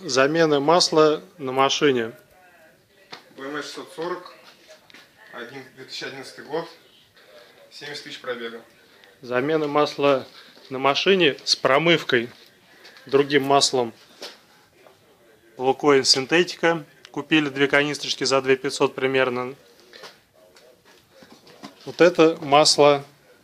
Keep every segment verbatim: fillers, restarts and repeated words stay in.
Замена масла на машине. бэ эм вэ шестьсот сорок, две тысячи одиннадцатый год, семьдесят тысяч пробега. Замена масла на машине с промывкой другим маслом. Лукойл Синтетика. Купили две канистрочки за две тысячи пятьсот примерно. Вот это масло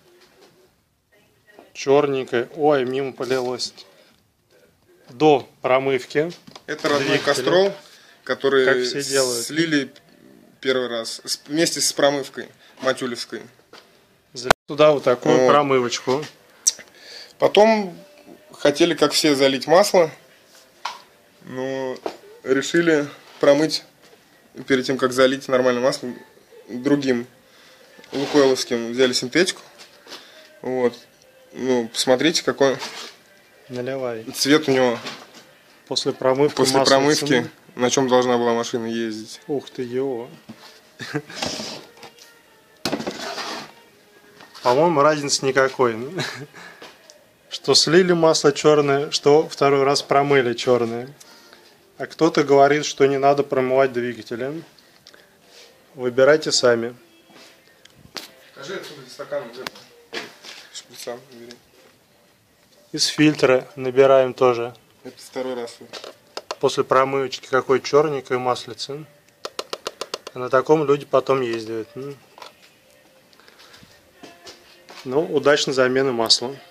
черненькое. Ой, мимо полилось. До промывки. Это родной Кастрол, который как все делают. Слили первый раз вместе с промывкой матюлевской. Туда вот такую вот промывочку. Потом хотели, как все, залить масло, но решили промыть перед тем, как залить нормальное масло, другим лукойловским. Взяли синтетику. Вот. Ну, посмотрите, какой Наливай. Цвет у него. После промывки. После промывки, на чем должна была машина ездить. Ух ты, его. По-моему, разницы никакой. Что слили масло черное, что второй раз промыли черное. А кто-то говорит, что не надо промывать двигатели. Выбирайте сами. Скажи отсюда стакан вот этот. Шприца набери. Из фильтра набираем тоже. Это второй раз. После промывочки какой черненькое маслице. А на таком люди потом ездят. Ну, удачной замены масла.